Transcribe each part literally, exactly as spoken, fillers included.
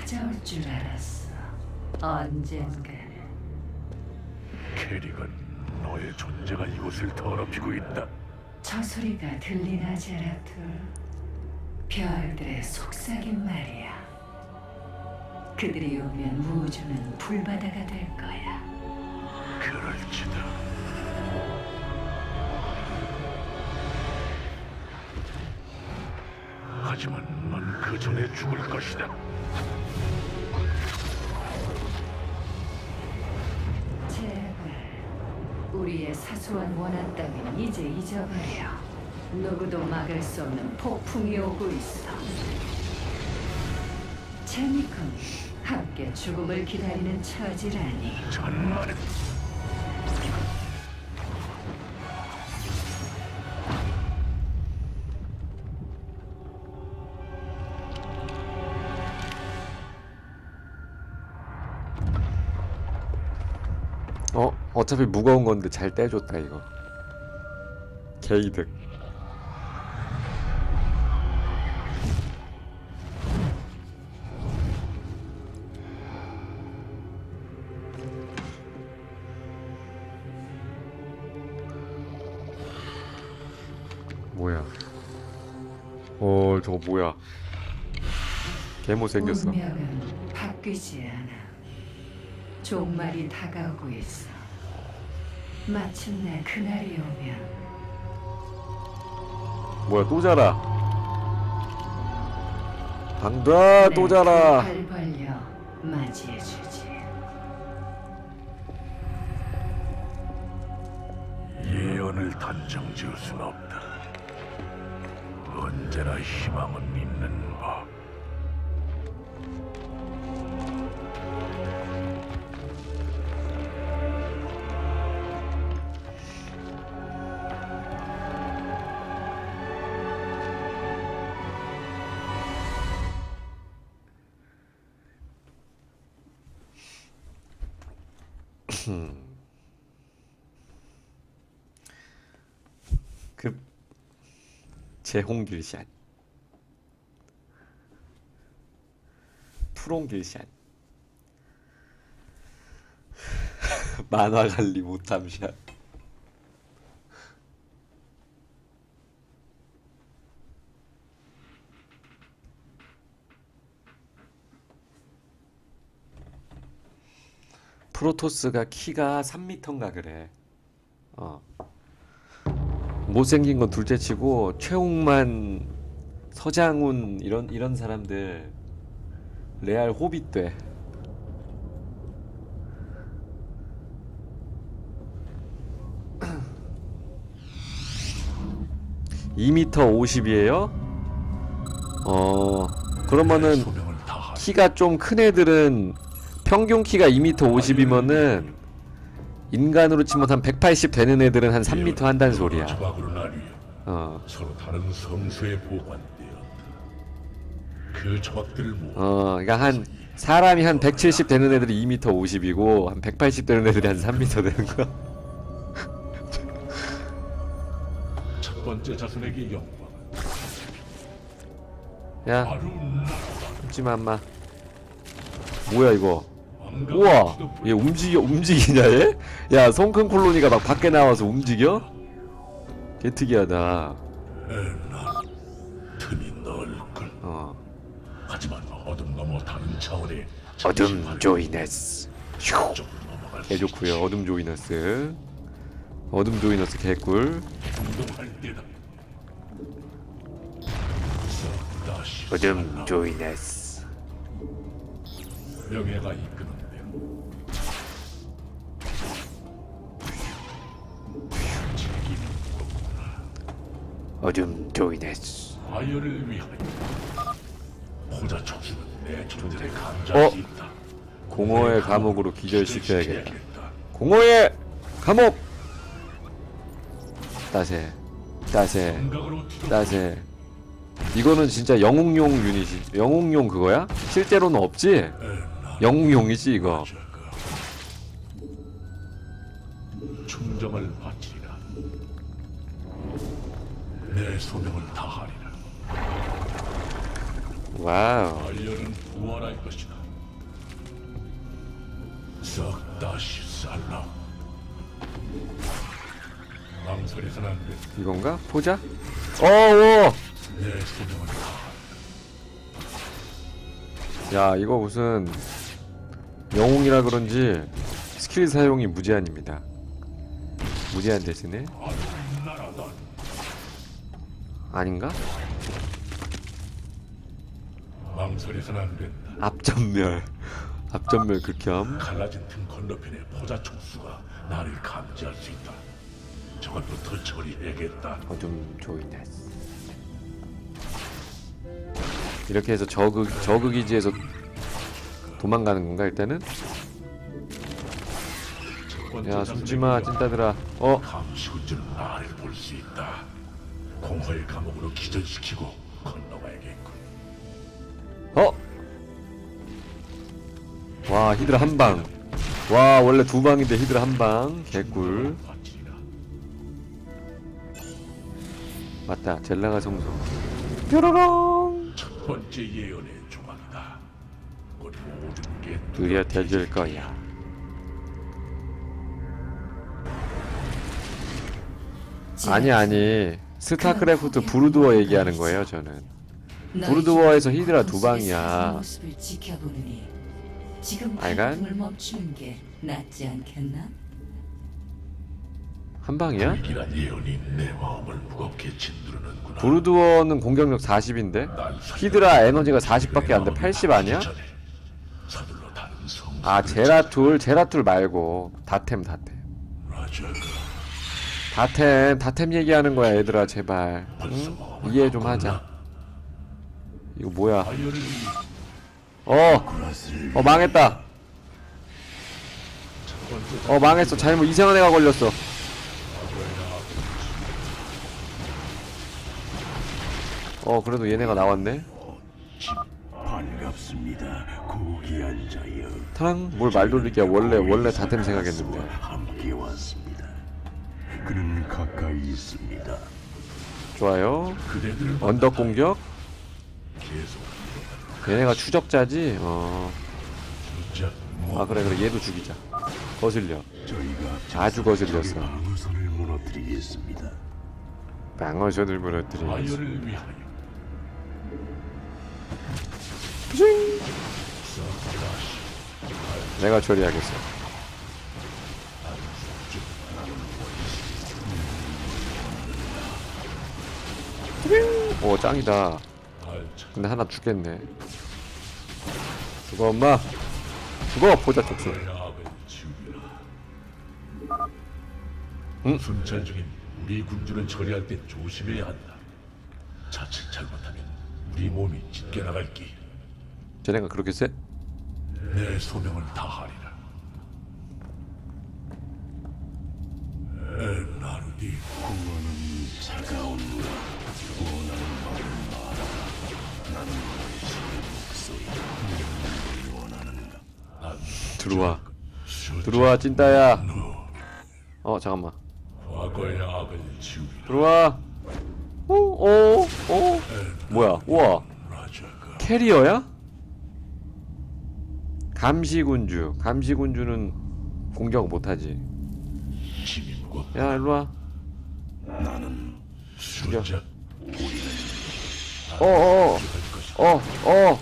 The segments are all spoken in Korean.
찾아올 줄 알았어. 언젠가는. 캐리건, 너의 존재가 이곳을 더럽히고 있다. 저 소리가 들리나 제라툴? 별들의 속삭임 말이야. 그들이 오면 우주는 불바다가 될 거야. 그럴지도. 하지만 넌 그 전에 죽을 것이다. 제발 우리의 사소한 원한 따윈 이제 잊어버려. 누구도 막을 수 없는 폭풍이 오고 있어. 재미군 함께 죽음을 기다리는 처지라니. 전말은 어? 어차피 무거운 건데 잘 떼줬다 이거. 개이득. 뭐야? 어, 저거 뭐야? 개못생겼어. 운명은 바뀌지 않아. 종말이 다가오고 있어. 마침내 그날이 오면. 뭐야, 또 자라. 방다, 또 자라. 발 벌려 맞이해주지. 예언을 단정 지을 순 없다. 언제나 희망은 있는 법. 급 재홍길샷, 푸롱길샷, 만화관리 못함샷. 프로토스가 키가 삼 미터인가 그래. 어. 못생긴 건 둘째치고 최홍만, 서장훈 이런 이런 사람들 레알 호빗 돼. 이 미터 오십이에요? 어, 그러면은 키가 좀 큰 애들은 평균 키가 이 미터 오십이면은 인간으로 치면 한 백팔십 되는 애들은 한 삼 미터 한다는 소리야. 어. 서로 다른 성수에 보관되었다. 그 조각들을 모아. 어, 그러니까 한 사람이 한 백칠십 되는 애들이 이 미터 오십이고 한 백팔십 되는 애들이 한 삼 미터 되는 거야. 첫 번째 자손에게 영광. 야, 웃지마 엄마. 뭐야 이거? 우와, 얘 움직여, 움직이냐 얘? 야, 성큰 콜로니가 막 밖에 나와서 움직여? 개 특이하다. 에나, 틈이 넓군. 어. 하지만 어둠 넘어 다른 차원에 어둠 조이너스. 휴. 쪽으로 넘어갈 개 좋구요. 어둠 조이너스. 어둠 조이너스 개꿀. 행동할 때다. 다시 어둠 조이너스. 명예가 이끄는 대로 책임이 무겁구나. 어둠 조이너스. 아이어를 위하여 호자 촉수는 내 존재를 어? 감지할 수 있다. 공허의 감옥으로 기절시켜야겠다. 공허의 감옥! 따세, 따세, 따세. 이거는 진짜 영웅용 유닛이, 영웅용 그거야? 실제로는 없지? 영웅용이지 이거. 충정을 바치리라. 내 소명을 다하리라. 와우. 아이언은 부활할 것이다. 썩 다시 살라. 망설여서는 안 돼. 이건가? 보자. 어오. 내 소명을 다. 야, 이거 무슨 영웅이라 그런지 스킬 사용이 무제한입니다. 무제한 대신에 나라다. 아닌가? 망설여서는 안 된다. 앞전멸. 앞전멸 극혐. 갈라진 틈 건너편의 포자 촉수가 나를 감지할 수 있다. 저것부터 처리해야겠다. 어둠 조이네. 이렇게 해서 저그 저그 기지에서 도망가는 건가 일단은? 야, 숨지마 찐따들아. 어? 감시군주는 나를 볼 수 있다. 공허의 감옥으로 기절시키고 건너가야겠군. 어? 와, 히드라 한 방. 와, 원래 두 방인데 히드라 한 방. 개꿀. 맞다, 젤라가 성소. 뾰로롱. 첫 번째 예언의 조각이다. 곧 모든 게 뚜렷해질 거야. 아니 아니, 스타크래프트 브루드워 얘기하는 거예요 저는. 브루드워에서 히드라 두 방이야. 알간? 멈추는 게 낫지 않겠나? 한 방이야? 불길한 예언이 내 마음을 무겁게 짓누르는구나. 브루드워는 공격력 사십인데 히드라 에너지가 사십밖에 안 돼. 팔십 아니야? 서둘러 다른 성. 아, 제라툴, 제라툴 말고 다템 다템. 라자가 다템, 다템 얘기하는 거야 얘들아 제발. 응? 이해 좀 하자. 이거 뭐야? 아이언을 어! 어 망했다. 어 망했어. 잘못 이상한 애가 걸렸어. 어 그래도 얘네가 나왔네. 반갑습니다. 고귀한 자여. 탕? 뭘 말 돌리기야. 원래 원래 다템 생각했는데. 함께 왔습니다. 그는 가까이 있습니다. 좋아요. 그대들을 언덕 공격. 계속 얘네가 추적자지. 어. 진짜 아 그래 그래 얘도 죽이자. 거슬려. 저희가 아주 거슬렸어. 방어선을 무너뜨리겠습니다. 방어선을 무너뜨리겠어. 아이언을 위하여. 내가 처리하겠어. 오 짱이다. 근데 하나 죽겠네. 죽어 엄마. 죽어 보자 촉수. 응? 순찰 중인 우리 군주를 처리할 때 조심해야 한다. 자칫 잘못하면 우리 몸이 찢겨나갈기. 쟤네가 그렇게 세? 내 소명을 다하리라. 에나르디 구원은 차가운가. 원하는 말을 말하라. 나는 당신의 목소리. 원하는가. 난 들어와. 숫자 들어와 찐따야. 너 어 잠깐만. 과거의 악을 지우리라. 들어와. 오오오 뭐야? 우와. 라자가 캐리어야? 감시군주. 감시군주는 공격 못하지. 힘이 무겁다. 야 일로와. 나는 숫자 어어어 어, 어.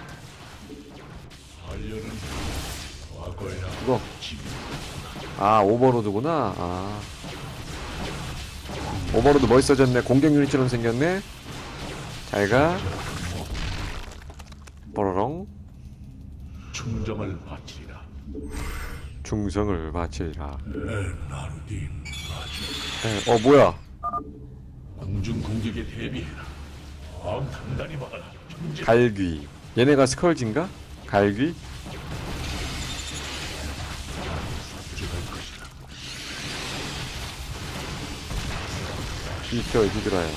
알려는 과거의 악 이거. 아 오버로드구나. 아 오버로드 멋있어졌네. 공격 유닛처럼 생겼네. 잘가. 뽀로롱. 충정을 바치리라. 충성을 바치리라. 에나르디 라자. 에, 어 뭐야? 공중 공격에 대비해라. 마음 단단히 막아라. 형제. 갈귀. 얘네가 스컬진가? 갈귀? 죽을 것이다. 비켜 히드라야.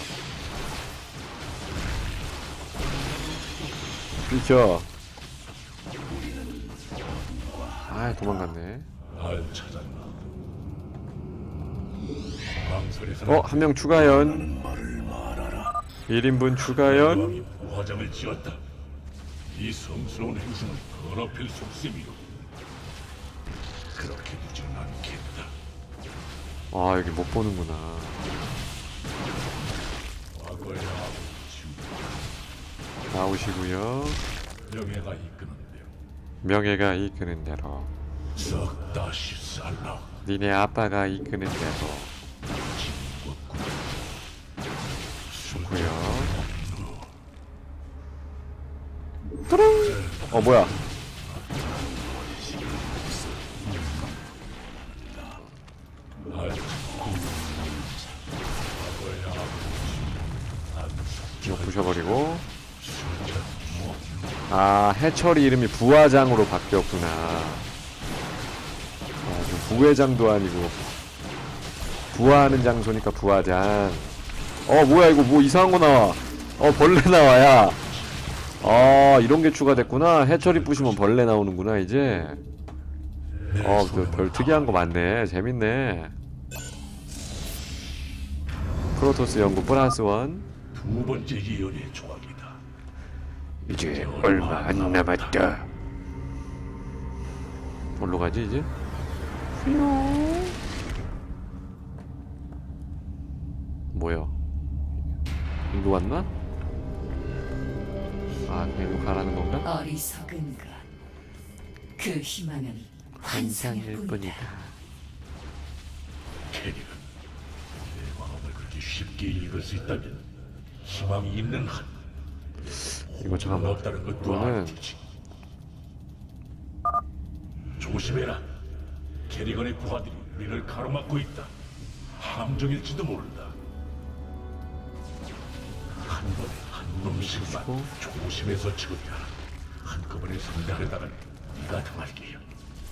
비켜. 아 도망갔네. 날 찾았나? 망설여서 어 한 명 추가연. 말을 말하라. 일 인분 추가연. 왕이 부화장을 지었다. 이 성스러운 행성을 더럽힐 속셈이로. 그렇게 두지는 않겠다. 아 여기 못 보는구나. 과거의 아버지 나오시고요. 명예가 이끄는 대로 명예가 이끄는 대로. 썩 다시 살라. 니네 아빠가 이끄는 대로. 좋고요. 뚜릉. 어 뭐야? 이거 부셔버리고. 아 해철이 이름이 부화장으로 바뀌었구나. 아, 지금 부회장도 아니고 부화하는 장소니까 부화장. 어 뭐야 이거 뭐 이상한 거 나와. 어 벌레 나와야. 아 이런게 추가됐구나. 해철이 부시면 벌레 나오는구나 이제. 어 별 특이한 거 많네. 재밌네. 프로토스 연구 플러스 원. 두 번째 예언의 조각이다. 이제 얼마 안 남았다. 뭘로 가지 이제? 뭐야? 일로 왔나? 아 그냥 일로 가라는 건가? 어리석은 것. 그 희망은 환상일 뿐이다. 캐릭은 내 마음을 그렇게 쉽게 읽을 수 있다면 희망이 있는 한 이거 잠깐만. 없다는 것도 이거는 알지. 조심해라. 캐리건의 부하들이 우리를 가로막고 있다. 함정일지도 모른다. 한 번에 한 놈씩만 어? 조심해서 처리하라. 한꺼번에 상대하려다간 네가 당할 게야.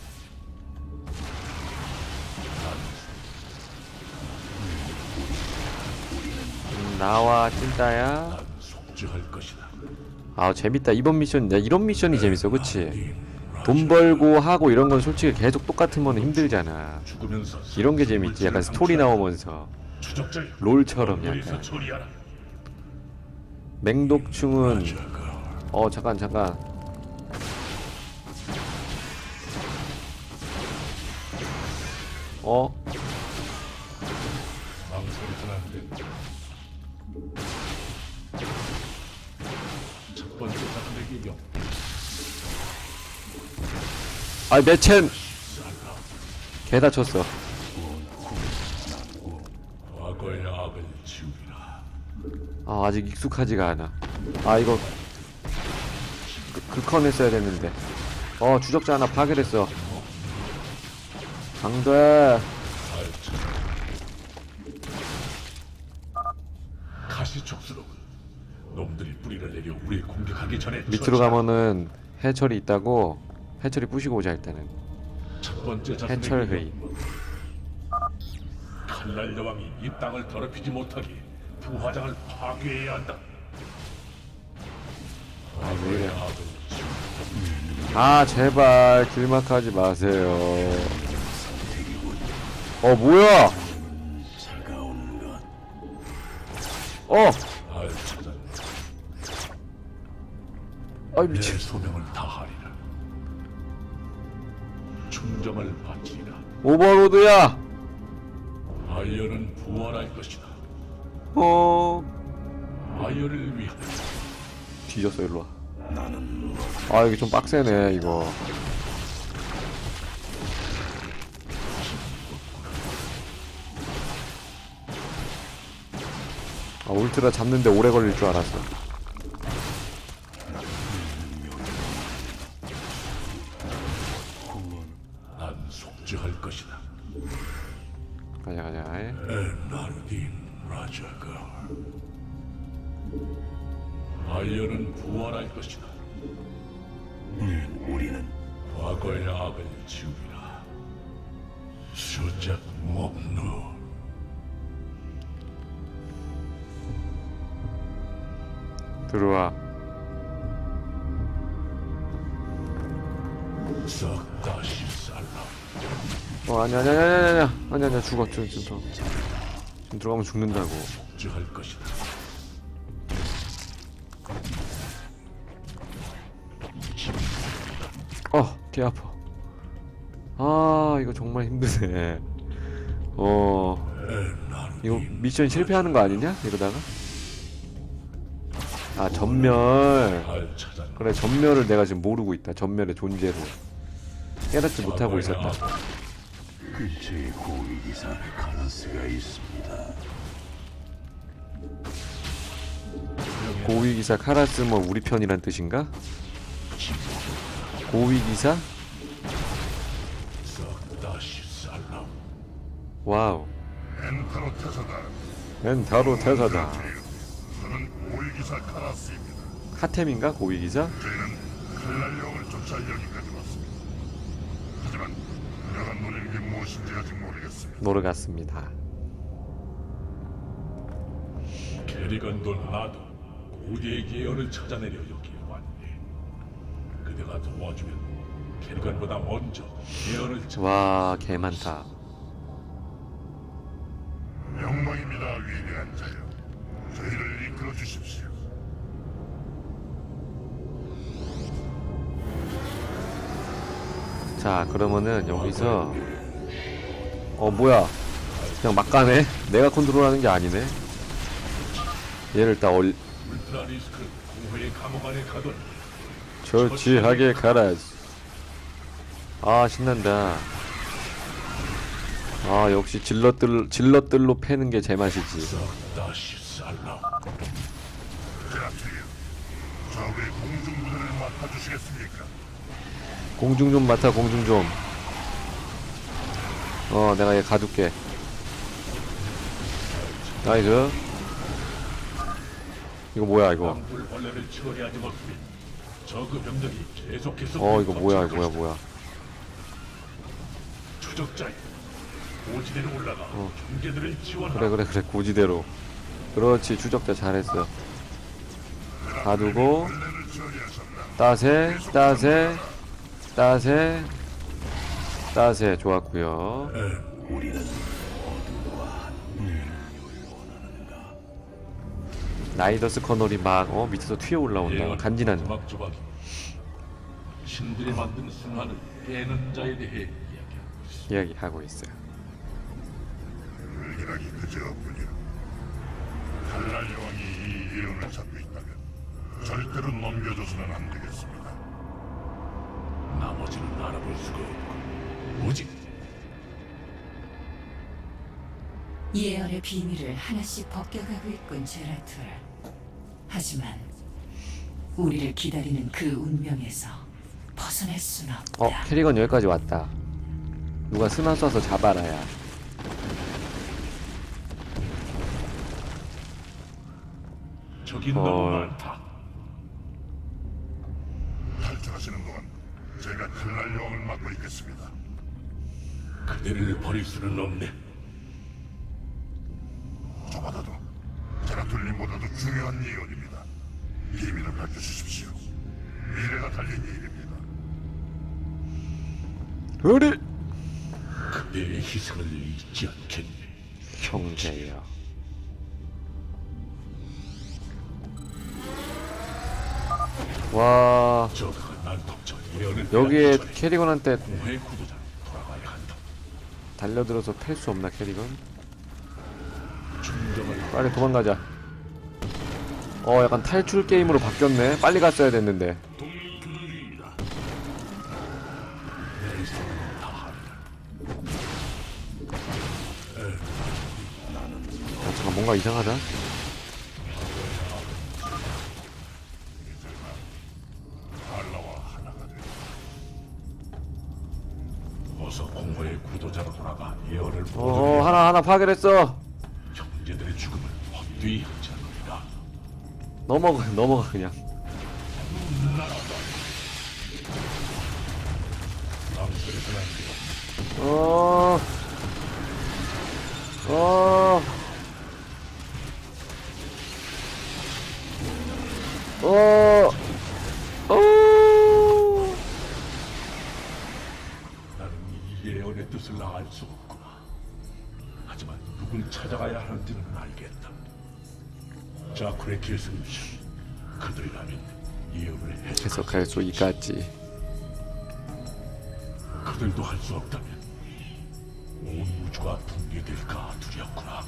음, 나와 찐따야. 난 속죄할 것이다. 아 재밌다. 이번 미션 야 이런 미션이 재밌어 그치? 돈 벌고 하고 이런 건 솔직히 계속 똑같으면 힘들잖아. 죽으면서 이런 게 재밌지. 약간 스토리 나오면서 추적자여, 롤처럼 거리에서 약간. 처리하라. 맹독충은 어 잠깐 잠깐. 어? 망설이선 안 된다. 첫 번째 작품의 영 아이 매첸 개 다쳤어. 과거의 악을 지우리라. 아 아직 익숙하지가 않아. 아 이거 그, 극헌 했어야 됐는데. 어 주적자 하나 파괴됐어. 안돼. 가시촉수로 놈들이 뿌리를 내려 우리 공격하기 전에 밑으로 가면은 해철이 있다고. 해철이 부시고 오자 일단은. 첫 번째 자손의 해철 회의. 칼날 여왕이 이 땅을 더럽히지 못하게 부화장을 파괴해야 한다. 아 왜 이래. 악을 지우리라. 아 제발 길막하지 마세요. 어 뭐야? 어! 날 찾았네. 아이 내 미친. 소명을 다하리라. 충정을 바치리라. 오버로드야. 아이언은 부활할 것이다. 어 아이언을 위하여. 뒤졌어 일로 와. 아 여기 좀 빡세네 이거. 아 울트라 잡는데 오래 걸릴 줄 알았어. 난 속죄할 것이다. 가자 가자. 에나르딘 라자가. 아이언은 부활할 것이다. 우리는 과거의 악을 지우리라. 수작 목루. 들어와. 싹 다시 살라. 어 아니야 아니야 아니야 아니야 아니야 아니야 죽어 지금 지금 지금 들어가면 죽는다고. 속죄할 것이다. 개 아파. 아 이거 정말 힘드네. 어 이거 미션 실패하는 거 아니냐 이러다가? 아 전멸. 그래 전멸을 내가 지금 모르고 있다. 전멸의 존재를 깨닫지 못하고 있었다. 근처에 고위기사 카라스가 있습니다. 고위기사 카라스 뭐 우리 편이란 뜻인가? 고위기사? 와우. 엔타로 태사다. 엔타로 태사다. 저는 고위기사 카라스입니다. 하템인가 고위기사? 저희는 칼날령을 쫓아 여기까지 왔습니다. 하지만 내가 노리는 게 무엇인지 아직 모르겠습니다. 모르겠습니다. 캐리건도 나도 고대의 계열을 찾아내려 여기에 왔네. 그대가 도와주면 캐리건보다 먼저 계열을 찾아. 와 개많다. 영광입니다, 위대한 자여. 저희를 이끌어 주십시오. 자 그러면은 여기서 어 뭐야 그냥 막 가네? 내가 컨트롤하는 게 아니네. 얘를 딱 얼... 울트라 리스크 공회의 감옥 안에 가던 조치하게 가라. 아 신난다. 아 역시 질럿들, 질럿들로 패는 게 제맛이지. 다시 살라. 제라트리오, 적의 공중부대를 맡아주시겠습니까? 공중 좀 맡아 공중 좀. 어 내가 얘 가둘게. 나이스. 이거 뭐야 이거. 벌레를 처리하지 못하면 저그 병력이 계속해서 어 이거 뭐야 이거 뭐야 뭐야. 추적자에 고지대로 올라가 어. 경계들을 지원하라. 그래 그래 그래 고지대로. 그렇지 추적자 잘했어. 가두고 따세 따세 따세 따세 좋았구요. 나이더스 커널이 막 어 밑에서 튀어 올라온다. 간지난. 조막조막 신들이 만든 순환을 깨는 자에 대해 이야기하고 있어. 이야기하고 있어요. 불길하기 그지없군요. 칼날 여왕이 이 예언을 잡고 있다면 절대로 넘겨줘서는 안 되겠습니다. 나머지는 알아볼 수가 없고 오직 예언의 비밀을 하나씩 벗겨가고 있군 제라툴. 하지만 우리를 기다리는 그 운명에서 벗어날 순 없다. 어 캐리건 여기까지 왔다. 누가 스나 쏴서 잡아라야. 적이 헐. 너무 많다. 탈출하시는 동안 제가 칼날 여왕을 맡고 있겠습니다. 그대를 버릴 수는 없네. 저보다도 제라툴님보다도 중요한 예언입니다. 비밀을 밝혀주십시오. 미래가 달린 일입니다. 우리 그대의 희생을 잊지 않겠네. 형제여. 와 저가 날 덮쳐 예언을 여기에 빼앗기 전에 캐리건한테 공회의 구도자로 돌아가야 한다. 달려들어서 팰 수 없나 캐리건? 중정을 빨리 도망가자. 어 약간 탈출 게임으로 바뀌었네. 빨리 갔어야 됐는데. 내 손을 다한다. 아 잠깐 뭔가 이상하다. 알라와 하나가 돼. 어서 공회의 구도자로 돌아가 예언을 어 모두 하나 하나 파괴됐어. 형제들의 죽음을 헛되이 하지 않으리라. 넘어가 넘어가 그냥. 낭설에서는 안 돼. 어. 어. 어. 어. 나는 이 예언의 뜻을 알 수 없구나. 하지만 누굴 찾아가야 하는지는 알겠다. 자쿠의 계승자 그들이라면 예언을 해석할 해석할 수 있겠지. 그들도 할 수 없다면 온 우주가 붕괴될까 두렵구나.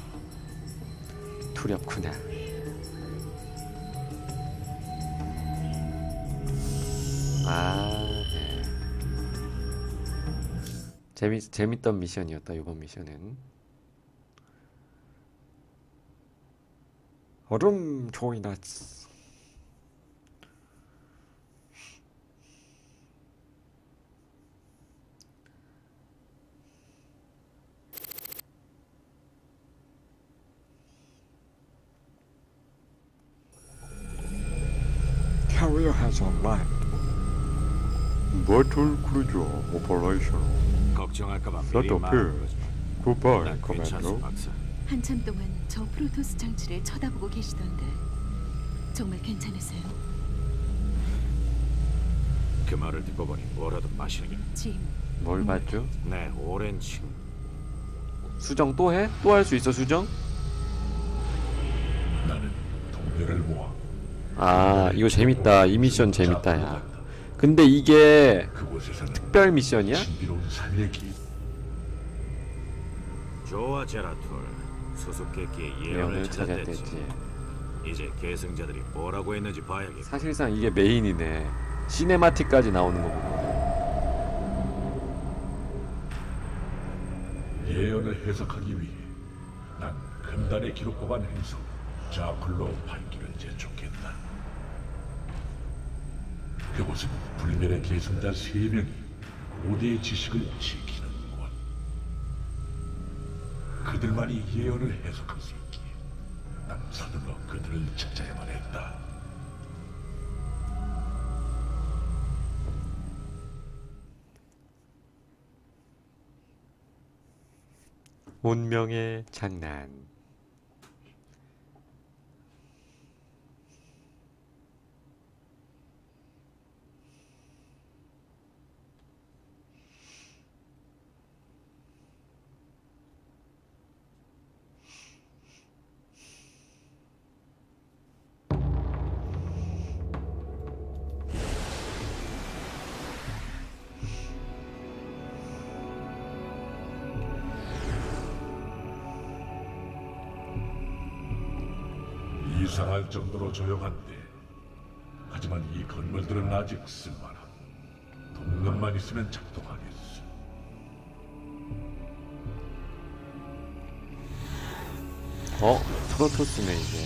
두렵구나. 아, 네. 재미 재밌던 미션이었다. 이번 미션은 얼음 조이나츠. Carrier has arrived. Battle cruiser operation. 걱정할까봐 Set 미리 up here. 말하는 거지. Goodbye, 난 괜찮소, Commando. 박사. 한참 동안 저 프로토스 장치를 쳐다보고 계시던데 정말 괜찮으세요? 그 말을 듣고 보니 뭐라도 마시는 게. 짐, 뭘 봤죠? 내 오랜 친구. 수정 또 해? 또 할 수 있어 수정? 나는 동료를 모아 아 이거 재밌다. 이 미션 재밌다 야. 근데 이게 그곳에서는 특별 미션이야? 신비로운 삶의 길. 좋아 제라툴. 수수께끼의 예언을 예언을 찾았댔지. 찾았댔지. 이제 계승자들이 뭐라고 했는지 봐야겠고. 사실상 이게 메인이네. 시네마틱까지 나오는 거고. 예언을 해석하기 위해 난 금단의 기록법안 행성 자클로 발기를 재촉했다. 그곳은 불멸의 계승자 세 명이 오대의 지식을 지키는 곳. 그들만이 예언을 해석할 수 있기에 난 서둘러 그들을 찾아야만 했다. 운명의 장난. 이상할 정도로 조용한데 하지만 이 건물들은 아직 쓸만함. 동력만 있으면 작동하겠어. 어? 프로토스네 이게.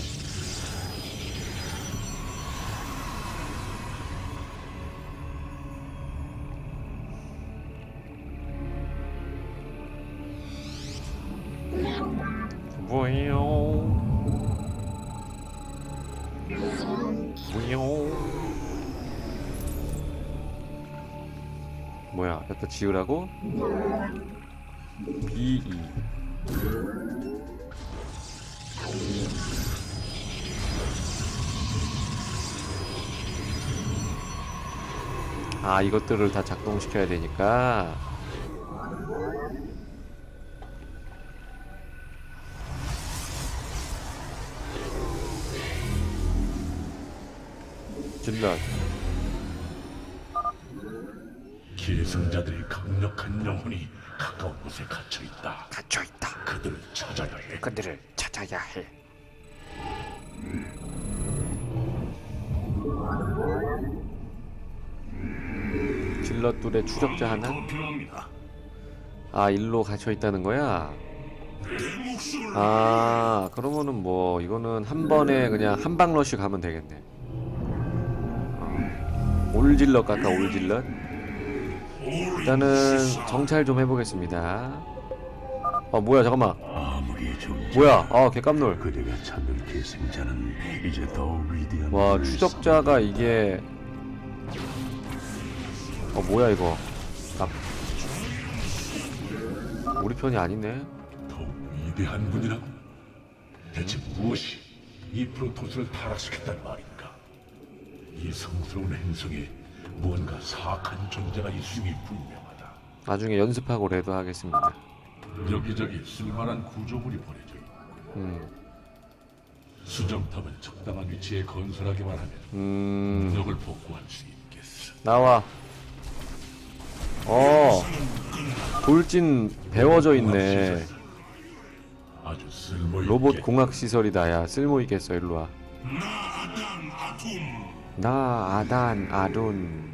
뭐예요? 뭐야? 여기다 지우라고? 비 이 아 이것들을 다 작동시켜야 되니까. 질럿. 계승자들의 강력한 영혼이 가까운 곳에 갇혀있다. 갇혀있다. 그들을 찾아야 해. 그들을 찾아야 해. 질럿둘의 추적자 하나? 아 일로 갇혀있다는 거야? 아 그러면은 뭐 이거는 한 번에 그냥 한방 러쉬 가면 되겠네. 어. 올질럿 같다. 올질럿. 일단은 정찰 좀 해보겠습니다. 어 뭐야 잠깐만. 뭐야 아 개깜놀. 그대가 찾는 계승자는 이제 더 위대한 와 추적자가 이게 어 뭐야 이거. 아 우리 편이 아니네. 더 위대한 분이라고? 대체 무엇이 이 프로토스를 타락시켰단 말인가? 이 성스러운 행성에 무언가 사악한 존재가 있음이 분명하다. 나중에 연습하고 레드 하겠습니다. 여기저기 쓸만한 구조물이 버려져 있고 음, 수정탑을 적당한 위치에 건설하기만 하면 음 능력을 복구할 수 있겠어. 나와. 어, 돌진 배워져 있네. 아주 쓸모있게. 로봇 공학 시설이다. 야, 쓸모 있겠어. 일로 와. 나 아단 아돈.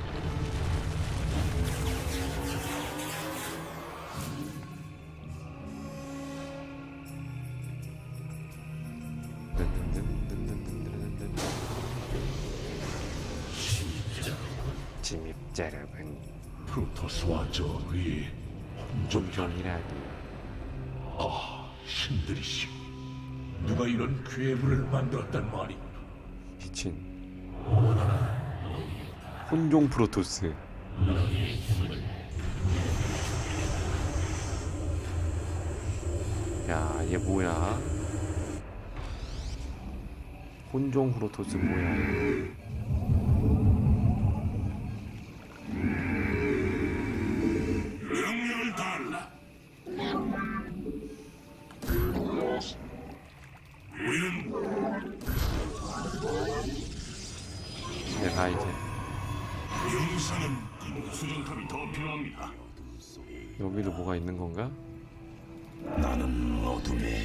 진입자 여러분, 프로토스와 저의 혼종이라. 종이라니. 아, 신들이시오. 누가 이런 괴물을 만들었단 말이? 미친 혼종 프로토스. 야, 얘 뭐야? 혼종 프로토스 뭐야? 명령을 달라. 우리는 내가 이제 용사는 수정탑이 더 필요합니다. 여기도 뭐가 있는 건가? 나는 어둠의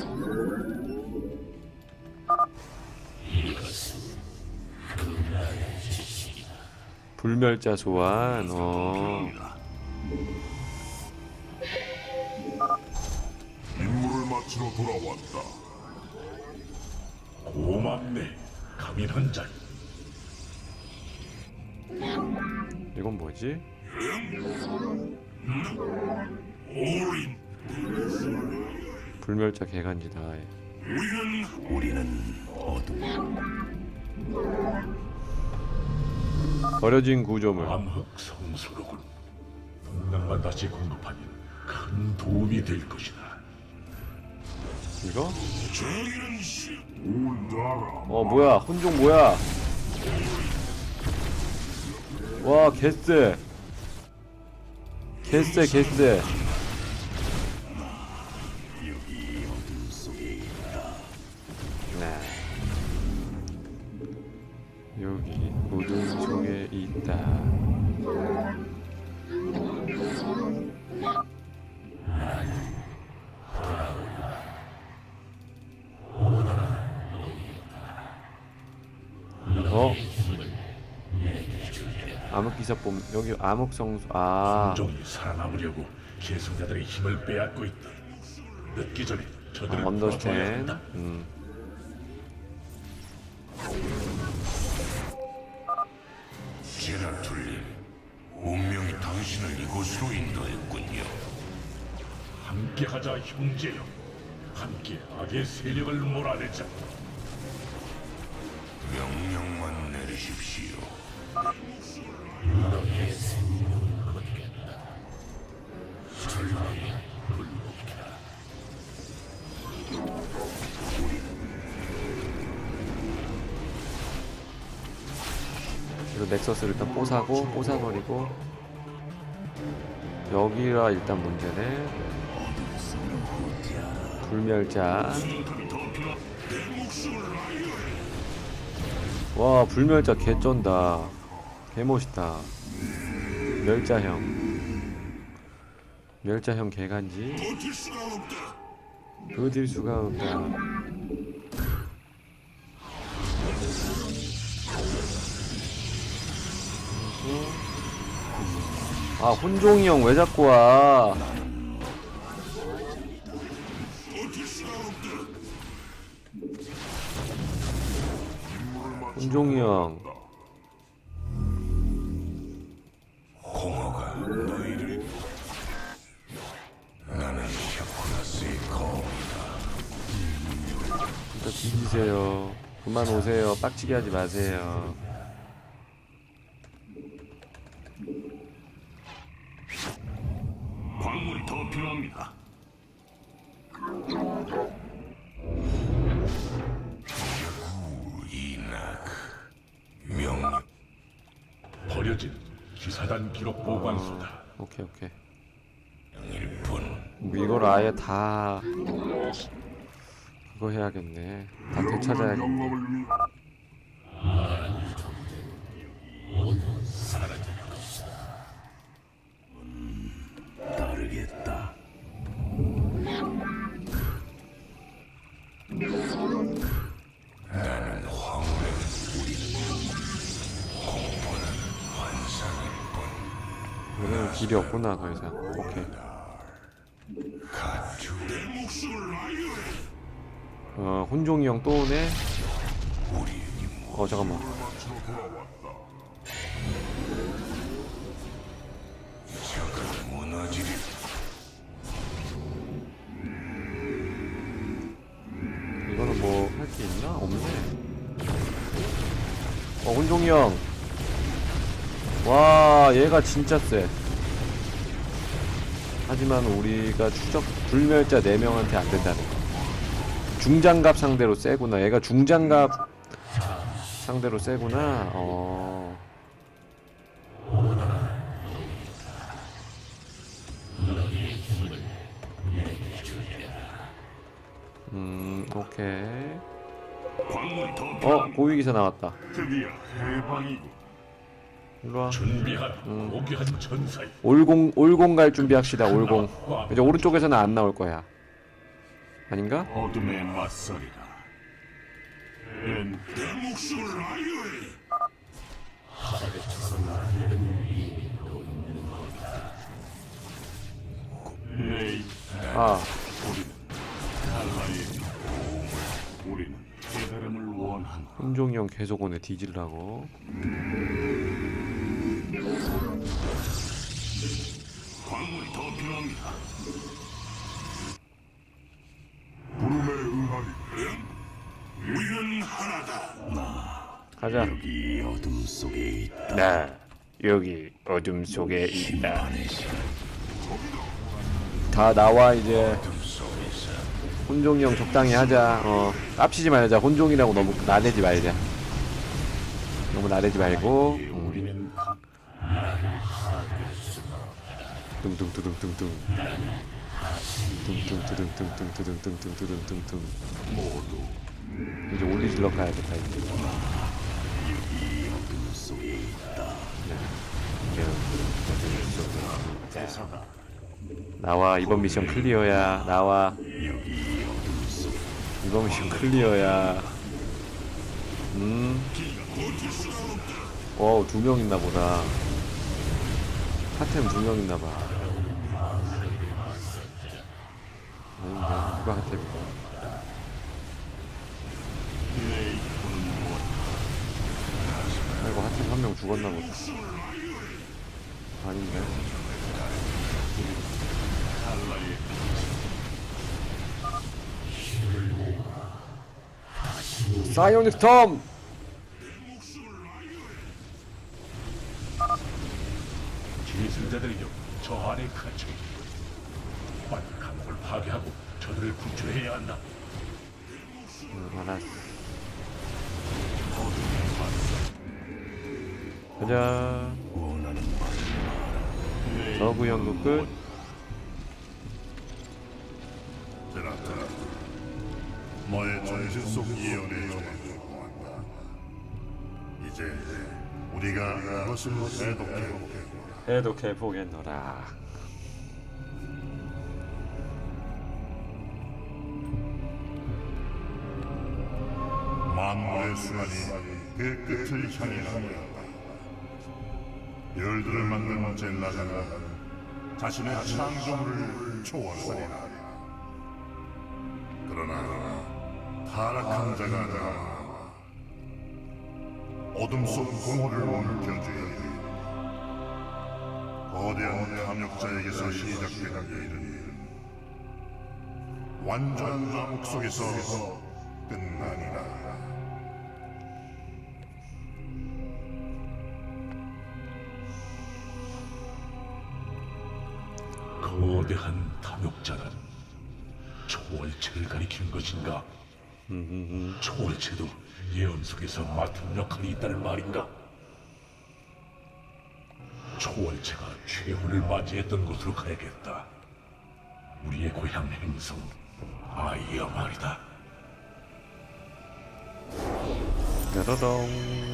불멸자 소환. 어. 임무를 마치러 돌아왔다. 고맙네, 가민한 자. 이건 뭐지? 올인. 불멸자 개간지다. 우리는 우리는 어둠. 버려진 구조물. 암흑 성소로군. 동남만 다시 공급하면 큰 도움이 될 것이다. 이거? 저기는 시. 울다라. 어, 뭐야? 혼종 뭐야? 와, 개쎄. 개쎄, 개쎄. 네. 여기 어둠 속에 있다. 어? 암흑기사범 여기 암흑성수. 아, 종이 살아남으려고 계승자들의 힘을 빼앗고 있다. 늦기 전에 저들을 풀어줘야 언더스탠. 한다. 음. 제라툴린, 운명이 당신을 이곳으로 인도했군요. 함께하자, 형제여. 함께 악의 세력을 몰아내자. 명령만 내리십시오. 그리고 넥서스를 일단 뽀사고 뽀사버리고. 여기가 일단 문제네. 불멸자. 와, 불멸자 개쩐다. 개멋있다. 멸자형. 멸자형 개간지. 버틸 수가 없다. 버틸 수가 없다. 아, 혼종이 형 왜 자꾸 와? 혼종이 형. 공허가 너희를. 나는 샤코나스의 검이다. 진짜 뒤지세요. 그만 오세요. 빡치게 하지 마세요. 광물이 더 필요합니다. 이낙 명령. 버려진 기사단 기록 보관소다. 오케이, 오케이. 일뿐. 뭐 이걸 아예 다 그거 해야겠네. 다 되찾아야겠네. 여기는 길이 없구나 더 이상. 오케이. 어 혼종이 형 또 오네. 어 잠깐만. 이거는 뭐 할 게 있나? 없네. 어 혼종이 형. 와 얘가 진짜 쎄. 하지만 우리가 추적 불멸자 네 명한테 안 된다는 거. 중장갑 상대로 세구나. 얘가 중장갑 상대로 세구나. 어. 음, 오케이. 어, 고위기사 나왔다. 드디어 해방이고. 일로와. 준비하라. 오기한 전사여. 올공, 올공 갈 준비합시다, 올공. 이제 오른쪽에서는 안 나올 거야. 아닌가? 어둠에 맞서리라. 내 목숨을 아유해. 아, 우리는 깨달음을 원한다. 혼종이 형 계속 오네, 뒤질라고. 광물이 더 필요합니다. 부름에 응하리. 우리는 하나다. 가자. 이 어둠 속에 있다. 나 여기 어둠 속에 있다. 다 나와 이제. 혼종이 형 적당히 하자. 어 깝치지 말자. 혼종이라고 너무 나대지 말자. 너무 나대지 말고. 음. 뚱뚱뚜둥뚱뚱. 뚱뚱뚜둥뚱뚱뚱뚱뚱뚱뚱뚱뚱. 모두 이제 올리질러 가야겠다 이제. 나와. 이번 미션 클리어야. 나와. 이번 미션 클리어야. 음. 어, 두 명 있나 보다. 하템 두 명 있나 봐. 아닌데, 누가 하템이야? 아이고, 하템 한 명 죽었나 보다. 아닌데. 사이오닉 스톰! 기승자들이여, 저 안에 갇혀 있다. 빨리 감옥을 파괴하고 저들을 구출해야 한다. 응, 알았어. 가자. 저구 연구 끝. 제라타, 너의 전신 속 예언에 정한다. 이제 우리가 그것을 해독해 해독해 보겠노라. 만물의 순환이 그 끝을 향해 간다. 별들을 만든 젤라가는 자신의 창조물을 초월하리라. 그러나 타락한 자가 남아 어둠 속 공허를 옮겨주니 거대한 탐욕자에게서 시작되는 일은 완전한 암흑 속에서 끝나니라. 거대한 탐욕자는 초월체를 가리키는 것인가? 초월체도 예언 속에서 맡은 역할이 있다는 말인가? 초월체가 최후를 맞이했던 곳으로 가야겠다. 우리의 고향 행성 아이어 말이다. 뾰로롱.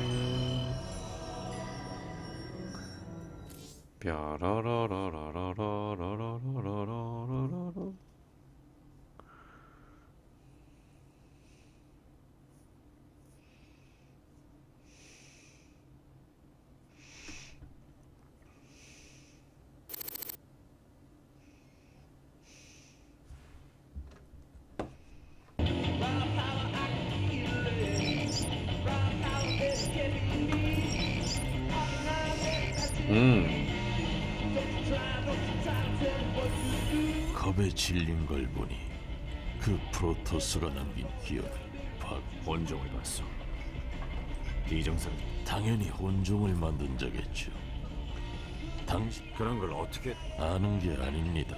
뾰로로로로로로로로로로로로로. 음. 겁에 질린 걸 보니 그 프로토스가 남긴 기억을 파 혼종을 봤어. 비정상. 당연히 혼종을 만든 자겠죠. 당신 그런 걸 어떻게? 아는 게 아닙니다.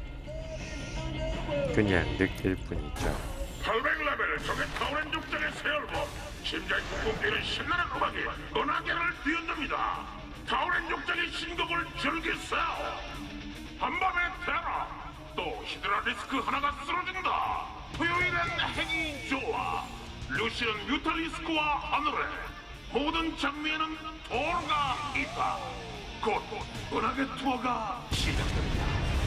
그냥 느낄 뿐이죠. 팔백 레벨 적의 타오렌 육장의 세열보 심장이 쿵쿵 뛰는 신나는 음악이 은하계를 뒤흔듭니다. 타오렌 육장의 신곡을 즐기세요. 한밤의 테라 또 히드라 리스크 하나가 쓰러진다. 토요일엔 행이 좋아. 루시언 뮤탈리스크와 하늘에 모든 장미에는 도어가 있다. 곧 은하계 투어가 시작됩니다.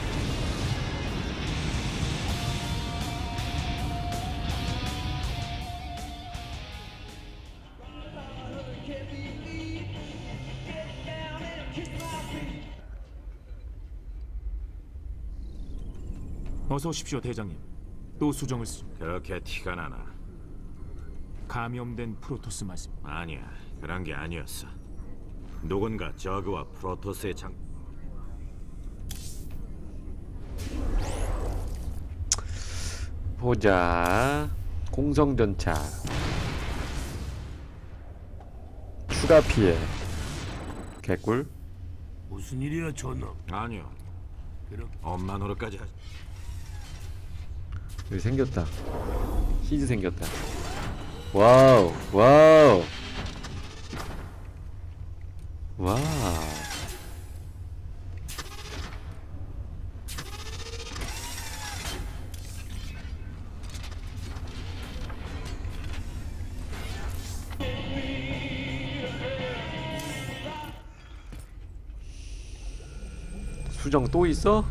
어서 오십시오, 대장님. 또 수정을 쓰... 그렇게 티가 나나? 감염된 프로토스 말씀. 아니야, 그런 게 아니었어. 누군가 저그와 프로토스의 장... 보자. 공성전차 추가 피해 개꿀. 무슨 일이야, 저놈? 아니요. 엄마 노릇까지 하지. 여기 생겼다. 시즈 생겼다. 와우 와우 와우. 수정 또 있어?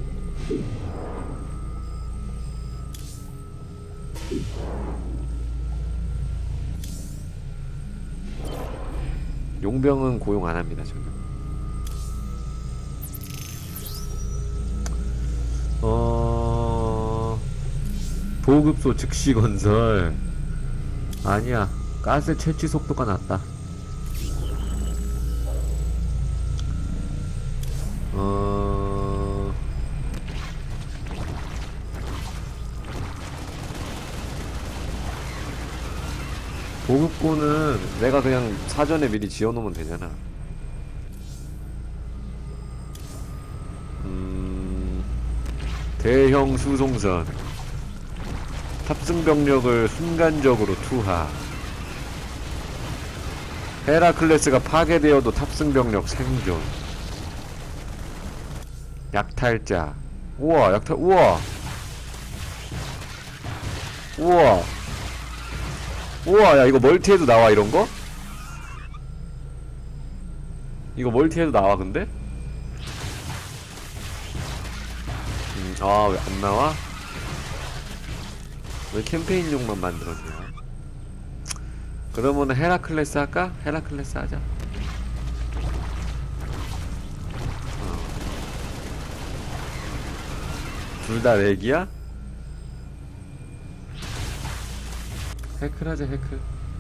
용병은 고용 안 합니다, 저는. 어... 보급소 즉시 건설. 아니야. 가스 채취 속도가 낮다. 어... 보급고는 내가 그냥 사전에 미리 지어놓으면 되잖아. 음... 대형 수송선 탑승 병력을 순간적으로 투하. 헤라클레스가 파괴되어도 탑승 병력 생존. 약탈자. 우와, 약탈, 우와! 우와! 우와, 야, 이거 멀티해도 나와, 이런거? 이거 멀티해도 나와, 근데? 음, 아, 왜 안 나와? 왜 캠페인용만 만들었냐? 그러면은 헤라클레스 할까? 헤라클레스 하자. 어. 둘 다 렉이야? 해클 하자, 해클.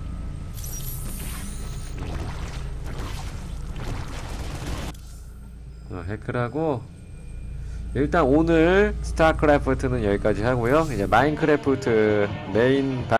어, 해클하고 일단 오늘 스타크래프트는 여기까지 하고요. 이제 마인크래프트 메인